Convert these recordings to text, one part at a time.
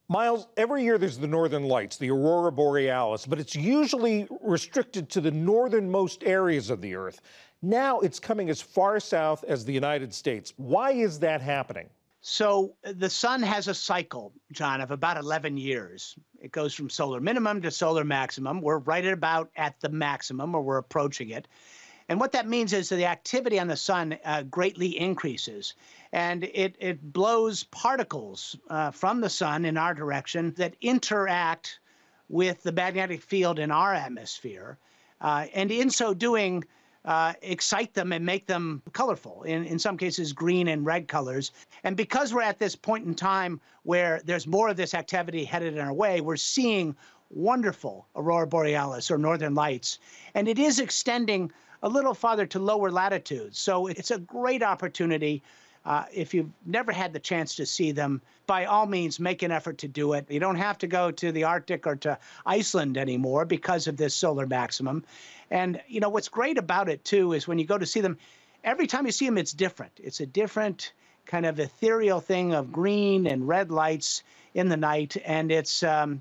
Miles, every year there's the northern lights, the aurora borealis, but it's usually restricted to the northernmost areas of the Earth. Now it's coming as far south as the United States. Why is that happening? So the sun has a cycle, John, of about 11 years. It goes from solar minimum to solar maximum. We're right at the maximum, or we're approaching it. And what that means is that the activity on the sun greatly increases, and it blows particles from the sun in our direction that interact with the magnetic field in our atmosphere, and in so doing, excite them and make them colorful, in some cases green and red colors. And because we're at this point in time where there's more of this activity headed in our way, we're seeing wonderful aurora borealis, or northern lights, and it is extending a little farther to lower latitudes. So it's a great opportunity. If you've never had the chance to see them, by all means, make an effort to do it. You don't have to go to the Arctic or to Iceland anymore because of this solar maximum. And, you know, what's great about it, too, is when you go to see them, every time you see them, it's different. It's a different kind of ethereal thing of green and red lights in the night. And it's kind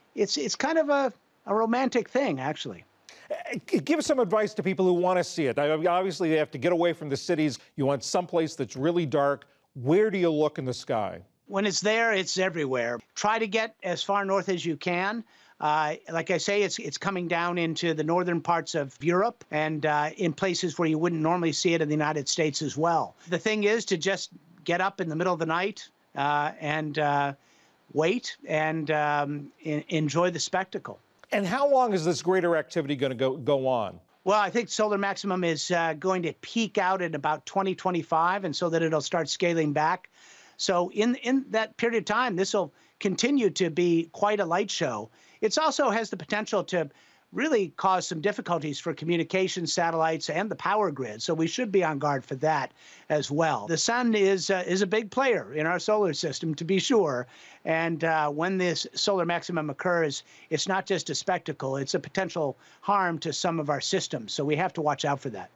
of a romantic thing, actually. Give some advice to people who want to see it. Obviously, they have to get away from the cities. You want someplace that's really dark. Where do you look in the sky? When it's there, it's everywhere. Try to get as far north as you can. Like I say, it's coming down into the northern parts of Europe and in places where you wouldn't normally see it in the United States as well. The thing is to just get up in the middle of the night and wait and enjoy the spectacle. And how long is this greater activity going to go on? Well, I think solar maximum is going to peak out in about 2025, and so that it'll start scaling back. So in that period of time, this will continue to be quite a light show. It also has the potential to really cause some difficulties for communication satellites and the power grid. So we should be on guard for that as well. The sun is a big player in our solar system, to be sure. And when this solar maximum occurs, it's not just a spectacle, it's a potential harm to some of our systems. So we have to watch out for that.